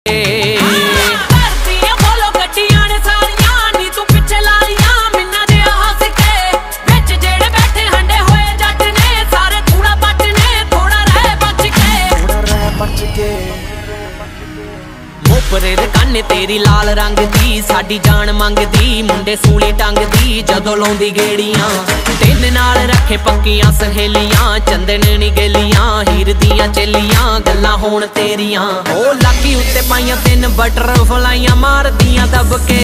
मोपरे दे काने तेरी लाल रंग दी साडी जान मंगदी मुंडे सूली टंग दी जदों लाउंदी गेड़ियां तिन नाल रखे पक्कियां सहेलियां चंदन नी गेलियां हीर दियां चेलियां गल्लां होण तेरियां ओ लागी उत्ते पाइयां 3 बटरफ्लाइयां मारदियां दब के